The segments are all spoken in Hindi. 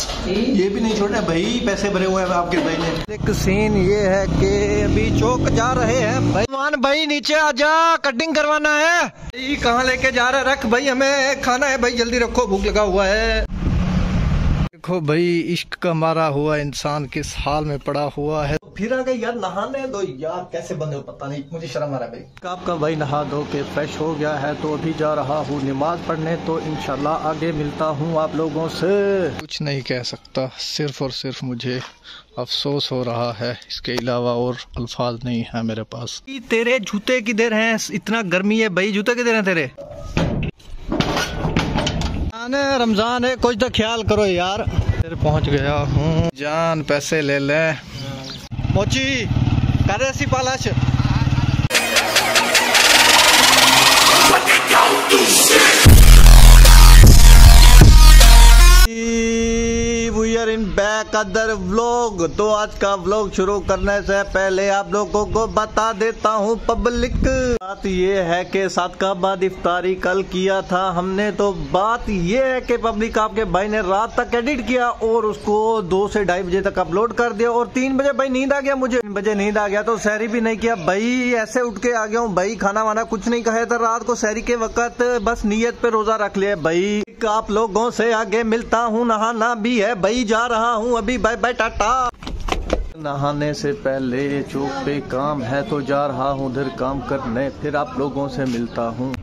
ये भी नहीं छोड़ना भाई, पैसे भरे हुए हैं आपके भाई ने। एक सीन ये है कि अभी चौक जा रहे हैं भाई। मान भाई नीचे आजा, कटिंग करवाना है। भाई कहाँ लेके जा रहा है? रख भाई, हमें खाना है भाई, जल्दी रखो, भूख लगा हुआ है। देखो भाई, इश्क का मारा हुआ इंसान किस हाल में पड़ा हुआ है। फिर आ गए यार, नहाने दो यार, कैसे बंदे हो पता नहीं, मुझे शर्म आ रहा है भाई। आपका भाई नहा धो के फ्रेश हो गया है तो अभी जा रहा हूँ नमाज पढ़ने, तो इंशाल्लाह आगे मिलता हूँ आप लोगों से। कुछ नहीं कह सकता, सिर्फ और सिर्फ मुझे अफसोस हो रहा है, इसके अलावा और अल्फाज नहीं है मेरे पास। तेरे जूते किधर हैं? इतना गर्मी है भाई, जूते किधर हैं तेरे? रमजान है, कुछ तो ख्याल करो यार। फिर पहुंच गया हूँ जान, पैसे ले ले मोची कर ऐसी पालाश। We are in back other vlog. तो आज का व्लॉग शुरू करने से पहले आप लोगों को बता देता हूँ पब्लिक, बात ये है कि 7 का बाद इफ्तारी कल किया था हमने। तो बात ये है कि पब्लिक, आपके भाई ने रात तक एडिट किया और उसको 2 से 2:30 बजे तक अपलोड कर दिया, और 3 बजे भाई नींद आ गया, मुझे 3 बजे नींद आ गया तो सहरी भी नहीं किया भाई, ऐसे उठ के आ गया हूँ भाई। खाना वाना कुछ नहीं खाया था रात को, सहरी के वक्त बस नीयत पे रोजा रख लिया भाई। आप लोगों से आगे मिलता हूँ, नहाना भी है भाई, जा रहा हूँ अभी, बाय बाय टाटा। नहाने से पहले चौक पे काम है तो जा रहा हूँ उधर काम करने, फिर आप लोगों से मिलता हूँ।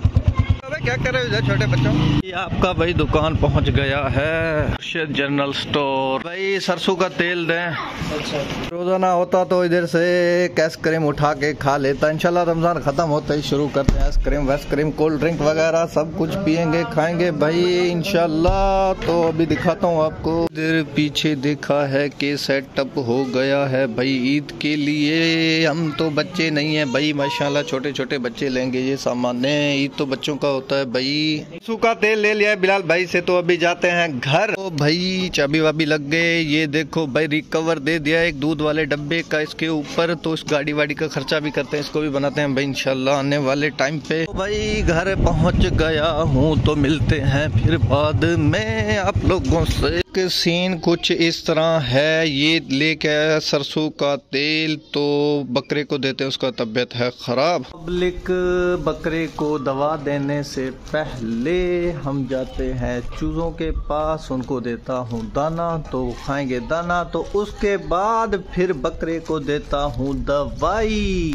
क्या कर रहे हो इधर छोटे बच्चों? ये आपका भाई दुकान पहुंच गया है, जनरल स्टोर। भाई सरसों का तेल दें। अच्छा। रोजाना होता तो इधर से आइसक्रीम उठा के खा लेता, इंशाल्लाह रमजान खत्म होता ही शुरू करते हैं। आइसक्रीम वैसक्रीम कोल्ड ड्रिंक वगैरह सब कुछ पियेंगे खाएंगे भाई इंशाल्लाह। तो अभी दिखाता हूँ आपको, इधर पीछे देखा है कि सेटअप हो गया है भाई ईद के लिए। हम तो बच्चे नहीं है भाई माशाल्लाह, छोटे छोटे बच्चे लेंगे ये सामान, ईद तो बच्चों का होता है भाई। सूखा तेल ले लिया है बिलाल भाई से, तो अभी जाते हैं घर। तो भाई चाबी वाबी लग गए, ये देखो भाई रिकवर दे दिया एक दूध वाले डब्बे का इसके ऊपर, तो इस गाड़ी वाड़ी का खर्चा भी करते हैं, इसको भी बनाते हैं भाई इंशाल्लाह आने वाले टाइम पे। तो भाई घर पहुंच गया हूँ, तो मिलते हैं फिर बाद में आप लोगों से। सीन कुछ इस तरह है, ये लेके आया सरसों का तेल, तो बकरे को देते हैं, उसका तबीयत है खराब। पब्लिक, बकरे को दवा देने से पहले हम जाते हैं चूजों के पास, उनको देता हूँ दाना, तो खाएंगे दाना, तो उसके बाद फिर बकरे को देता हूँ दवाई।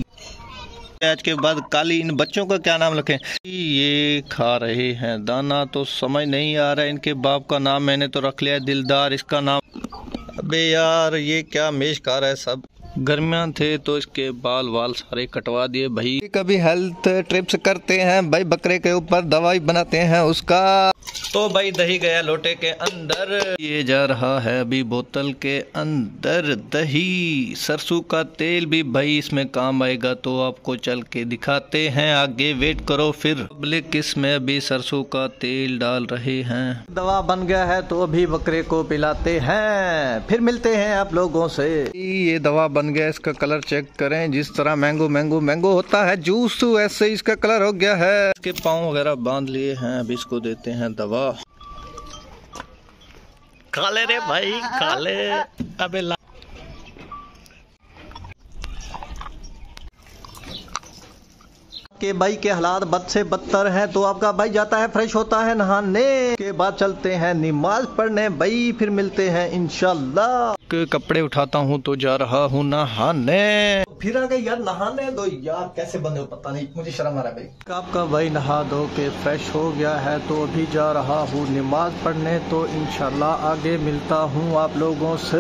आज के बाद काली इन बच्चों का क्या नाम रखें? ये खा रहे हैं दाना, तो समझ नहीं आ रहा है इनके बाप का नाम, मैंने तो रख लिया दिलदार इसका नाम। अबे यार ये क्या मेश खा रहा है सब। गर्मियाँ थे तो इसके बाल वाल सारे कटवा दिए भाई। कभी हेल्थ ट्रिप्स करते हैं भाई, बकरे के ऊपर दवाई बनाते हैं उसका। तो भाई दही गया लोटे के अंदर, ये जा रहा है अभी बोतल के अंदर दही। सरसों का तेल भी भाई इसमें काम आएगा, तो आपको चल के दिखाते हैं, आगे वेट करो। फिर पब्लिक इसमें अभी सरसों का तेल डाल रहे हैं। दवा बन गया है तो अभी बकरे को पिलाते हैं, फिर मिलते हैं आप लोगों से। ये दवा बन गया, इसका कलर चेक करें, जिस तरह मैंगो मैंगो मैंगो होता है जूस, ऐसे इसका कलर हो गया है। इसके पाँव वगैरह बांध लिए हैं, अभी इसको देते हैं दवा। खा ले रे भाई खा ले। अबे के भाई के हालात बद से बदतर है, तो आपका भाई जाता है फ्रेश होता है नहाने के बाद, चलते हैं नमाज पढ़ने भाई, फिर मिलते हैं इंशाल्लाह। कपड़े उठाता हूँ तो जा रहा हूँ नहाने। फिर आ गए यार, नहाने दो यार, कैसे बंदे हो पता नहीं, मुझे शर्म आ रहा है भाई। आपका भाई नहा धो के फ्रेश हो गया है तो अभी जा रहा हूँ नमाज पढ़ने, तो इंशाल्लाह आगे मिलता हूँ आप लोगों से।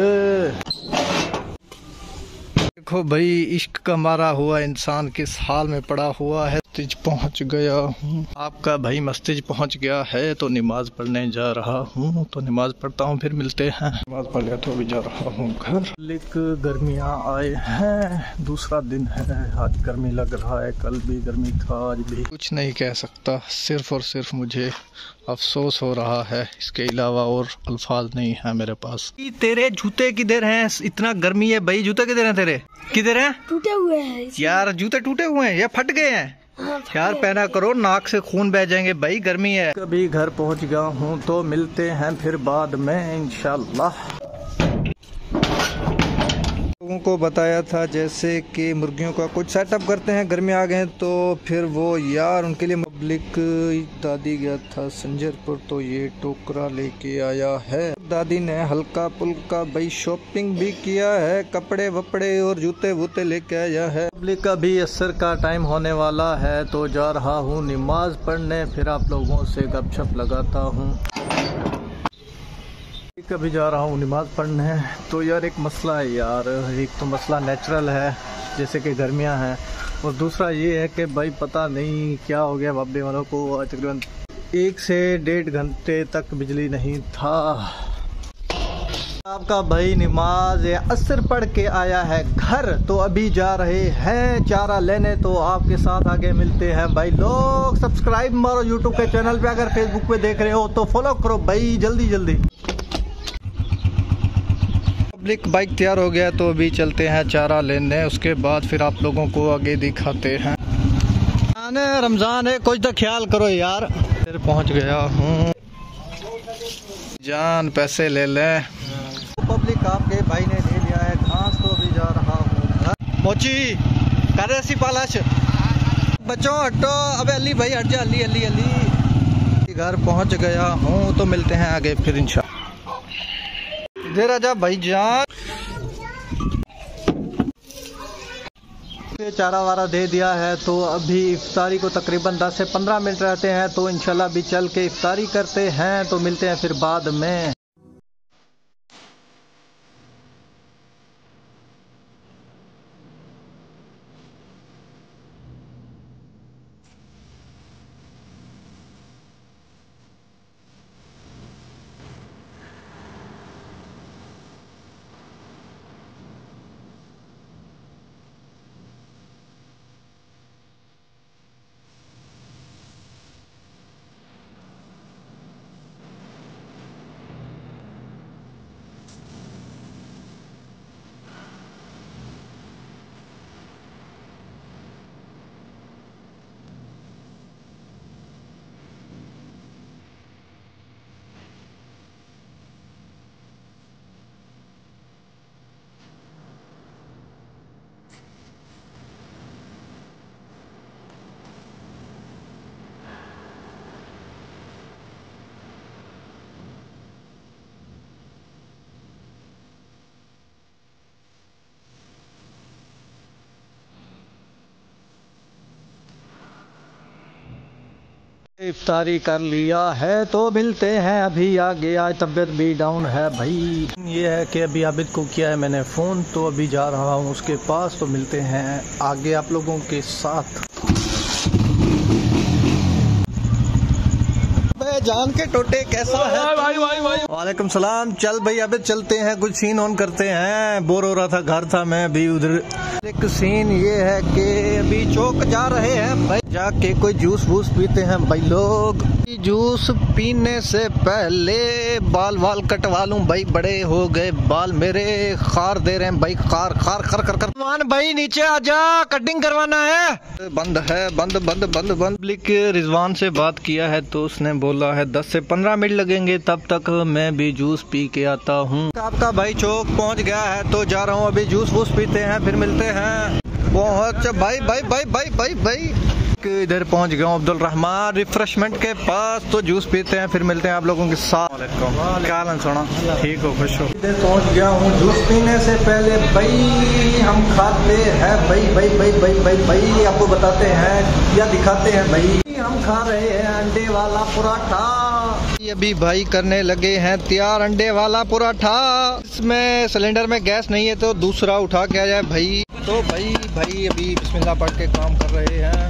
देखो भाई, इश्क का मारा हुआ इंसान किस हाल में पड़ा हुआ है। मस्जिद पहुंच गया हूँ, आपका भाई मस्जिद पहुंच गया है, तो नमाज पढ़ने जा रहा हूँ, तो नमाज पढ़ता हूँ फिर मिलते हैं। नमाज पढ़ लिया तो अभी जा रहा हूँ घर। लेकिन गर्मियाँ आए हैं, दूसरा दिन है, आज गर्मी लग रहा है, कल भी गर्मी था, आज भी। कुछ नहीं कह सकता, सिर्फ और सिर्फ मुझे अफसोस हो रहा है, इसके अलावा और अल्फाज नहीं है मेरे पास। तेरे जूते किधर हैं? इतना गर्मी है भाई, जूते किधर हैं तेरे? किधर हैं? टूटे हुए हैं यार, जूते टूटे हुए हैं या फट गए हैं? यार पहना करो, नाक से खून बह जाएंगे भाई, गर्मी है। कभी घर पहुंच गया हूं तो मिलते हैं फिर बाद में इंशाल्लाह। लोगों को बताया था जैसे कि मुर्गियों का कुछ सेटअप करते हैं, गर्मी आ गए तो फिर वो यार उनके लिए पब्लिक दादी गया था संजरपुर, तो ये टोकरा लेके आया है। दादी ने हल्का पुल्का भाई शॉपिंग भी किया है, कपड़े वपड़े और जूते वूते लेके आया है। पब्लिक का भी असर का टाइम होने वाला है तो जा रहा हूँ नमाज पढ़ने, फिर आप लोगों से गपशप लगाता हूँ। कभी जा रहा हूँ नमाज पढ़ने। तो यार एक मसला है यार, एक तो मसला नेचुरल है जैसे कि गर्मियाँ हैं, और दूसरा ये है कि भाई पता नहीं क्या हो गया बाबे वालों को, तकरीबन 1 से 1.5 घंटे तक बिजली नहीं था। आपका भाई नमाज असर पढ़ के आया है घर, तो अभी जा रहे हैं चारा लेने, तो आपके साथ आगे मिलते हैं भाई। लोग सब्सक्राइब मारो यूट्यूब के चैनल पे, अगर फेसबुक पे देख रहे हो तो फॉलो करो भाई जल्दी जल्दी। पब्लिक बाइक तैयार हो गया तो अभी चलते हैं चारा लेने, उसके बाद फिर आप लोगों को आगे दिखाते हैं। रमजान है, कुछ तो ख्याल करो यार। फिर पहुंच गया हूँ जान, पैसे ले ले। पब्लिक आपके भाई ने ले लिया है घास, तो अभी जा रहा हूँ मोची कर ऐसी पालाश बच्चों हटो। अबे अली भाई हट जा, अली अली अली। घर पहुंच गया हूँ तो मिलते हैं आगे फिर इंशाल्लाह। इधर आजा भाईजान। चारा वारा दे दिया है तो अभी इफ्तारी को तकरीबन 10 से 15 मिनट रहते हैं, तो इंशाल्लाह भी चल के इफ्तारी करते हैं, तो मिलते हैं फिर बाद में। इफ्तारी कर लिया है तो मिलते हैं अभी आगे। आज तबीयत भी डाउन है भाई। ये है कि अभी आबिद को किया है मैंने फ़ोन, तो अभी जा रहा हूँ उसके पास, तो मिलते हैं आगे आप लोगों के साथ। जान के टोटे कैसा है भाई। वालेकुम सलाम। चल भाई अबे चलते हैं, कुछ सीन ऑन करते हैं। बोर हो रहा था, घर था मैं अभी उधर। एक सीन ये है कि अभी चौक जा रहे हैं भाई, जाके कोई जूस वूस पीते हैं भाई लोग। जूस पीने से पहले बाल वाल कटवा लूं भाई, बड़े हो गए बाल मेरे, खार दे रहे हैं भाई, खार खार खर कर कर। मान भाई नीचे आजा, कटिंग करवाना है। बंद है, बंद बंद बंद बंद। पब्लिक रिजवान से बात किया है तो उसने बोला है 10 से 15 मिनट लगेंगे, तब तक मैं भी जूस पी के आता हूँ। आपका भाई चौक पहुँच गया है तो जा रहा हूँ अभी, जूस वूस पीते हैं फिर मिलते हैं। पहुँच भाई भाई भाई भाई भाई भाई इधर पहुंच गया हूँ अब्दुल रहमान रिफ्रेशमेंट के पास, तो जूस पीते हैं फिर मिलते हैं आप लोगों के साथ। क्या हाल सोना, ठीक हो, खुश हो? इधर पहुंच गया हूँ। जूस पीने से पहले भाई हम खाते हैं भाई भाई भाई भाई भाई भाई आपको बताते हैं या दिखाते हैं भाई, हम खा रहे हैं अंडे वाला पराठा। अभी भाई करने लगे हैं तैयार अंडे वाला पराठा। इसमें सिलेंडर में गैस नहीं है तो दूसरा उठा के आ जाए भाई। तो भाई अभी बिस्मिल्लाह पढ़ के काम कर रहे हैं।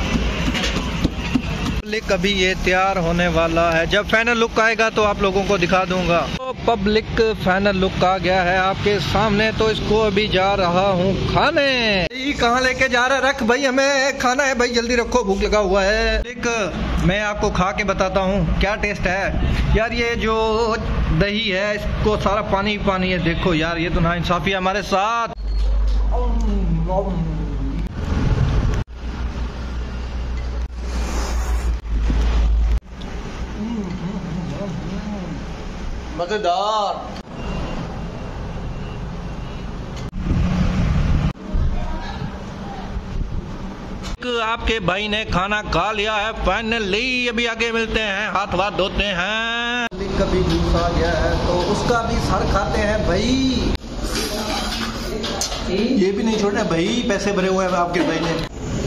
पब्लिक अभी ये तैयार होने वाला है, जब फाइनल लुक आएगा तो आप लोगों को दिखा दूंगा। तो पब्लिक फाइनल लुक आ गया है आपके सामने, तो इसको अभी जा रहा हूँ खाने। कहाँ लेके जा रहा है? रख भाई, हमें खाना है भाई, जल्दी रखो, भूख लगा हुआ है। एक मैं आपको खा के बताता हूँ क्या टेस्ट है यार। ये जो दही है इसको सारा पानी पानी है, देखो यार ये तो ना इंसाफी है हमारे साथ। मजेदार। आपके भाई ने खाना खा लिया है फाइनली। अभी आगे मिलते हैं, हाथ वाथ धोते हैं। कभी जूस आ गया है तो उसका भी सर खाते हैं भाई। ये भी नहीं छोड़ना भाई, पैसे भरे हुए हैं आपके भाई ने।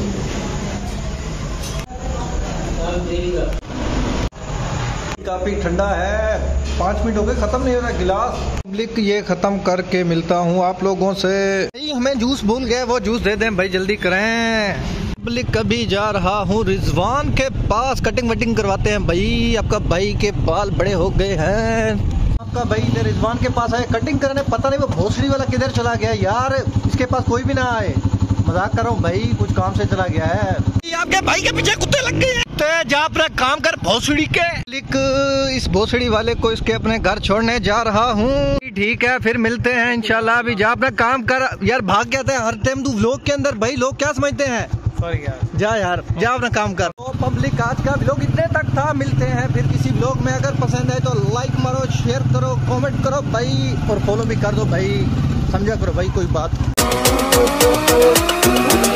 काफी ठंडा है, 5 मिनट हो गए, खत्म नहीं हो रहा गिलास। पब्लिक ये खत्म करके मिलता हूँ आप लोगों से। हमें जूस भूल गए, वो जूस दे दें भाई, जल्दी करें। पब्लिक कभी जा रहा हूँ रिजवान के पास, कटिंग वटिंग करवाते हैं भाई। आपका भाई के बाल बड़े हो गए हैं। आपका भाई इधर रिजवान के पास आए कटिंग करने, पता नहीं वो भोसड़ी वाला किधर चला गया यार। इसके पास कोई भी ना आए, मजाक कर रहा हूँ भाई, कुछ काम से चला गया है। आपके भाई के पीछे कुत्ते लग गए हैं। जा अपना काम कर भोसड़ी के। इस भोसड़ी वाले को इसके अपने घर छोड़ने जा रहा हूँ। ठीक है, फिर मिलते हैं इंशाल्लाह। अभी जा अपना काम कर यार, भाग गया था हर टाइम तू व्लॉग के अंदर भाई। लोग क्या समझते हैं, सॉरी यार, जा यार, जा अपना काम कर। तो पब्लिक आज का व्लॉग इतने तक था, मिलते हैं फिर किसी व्लॉग में। अगर पसंद है तो लाइक मारो, शेयर करो, कमेंट करो भाई, और फॉलो भी कर दो भाई, समझा करो भाई कोई बात।